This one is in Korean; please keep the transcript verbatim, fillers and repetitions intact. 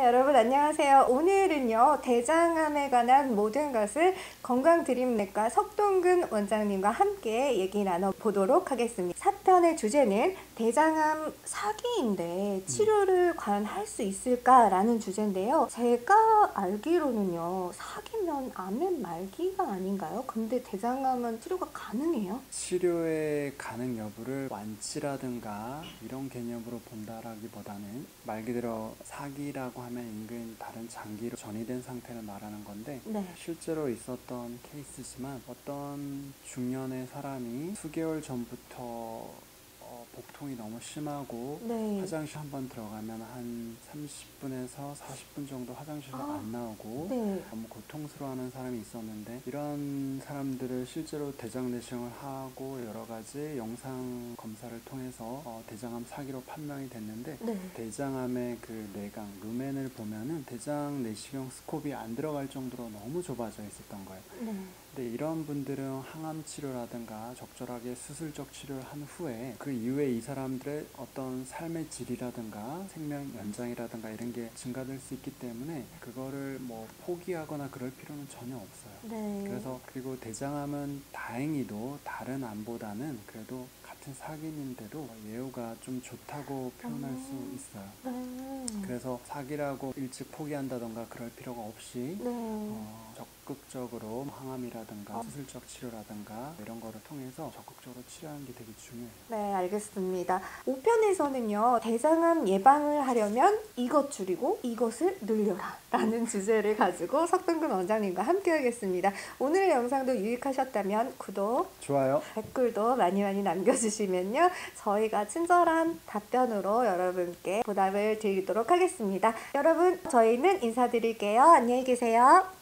여러분 안녕하세요. 오늘은요 대장암에 관한 모든 것을 건강드림내과 석동근 원장님과 함께 얘기 나눠보도록 하겠습니다. 사 편의 주제는 대장암 사기인데 치료를 과연 할 수 있을까라는 주제인데요. 제가 알기로는요 사기면 암의 말기가 아닌가요? 근데 대장암은 치료가 가능해요? 치료의 가능 여부를 완치라든가 이런 개념으로 본다라기보다는 말 그대로 사기라고 하면 인근 다른 장기로 전이된 상태를 말하는 건데, 네. 실제로 있었던 케이스지만 어떤 중년의 사람이 수개월 전부터 어, 복통이 너무 심하고 네. 화장실 한번 들어가면 한 삼십 분에서 사십 분 정도 화장실을 아, 안 나오고 네. 너무 고통스러워하는 사람이 있었는데, 이런 사람들을 실제로 대장 내시경을 하고 여러 가지 영상 검사를 통해서 어, 대장암 사기로 판명이 됐는데, 네. 대장암의 그 내강 루멘을 보면은 대장 내시경 스콥이 안 들어갈 정도로 너무 좁아져 있었던 거예요. 네. 근데 이런 분들은 항암 치료라든가 적절하게 수술적 치료를 한 후에 그 이후에 이 사람들의 어떤 삶의 질이라든가 생명 연장이라든가 이런 게 증가될 수 있기 때문에 그거를 뭐 포기하거나 그럴 필요는 전혀 없어요. 네. 그래서 그리고 대장암은 다행히도 다른 암보다는 그래도 같은 사기인데도 예후가 좀 좋다고 표현할 수 있어요. 네. 그래서 사기라고 일찍 포기한다던가 그럴 필요가 없이 네. 어, 적극적으로 항암이라든가 어. 수술적 치료라든가 이런 거를 통해서 적극적으로 치료하는 게 되게 중요해요. 네, 알겠습니다. 오 편에서는요, 대장암 예방을 하려면 이것 줄이고 이것을 늘려라 라는 주제를 가지고 석동근 원장님과 함께 하겠습니다. 오늘의 영상도 유익하셨다면 구독, 좋아요. 댓글도 많이 많이 남겨주시면요, 저희가 친절한 답변으로 여러분께 보답을 드리도록 하겠습니다. 여러분, 저희는 인사드릴게요. 안녕히 계세요.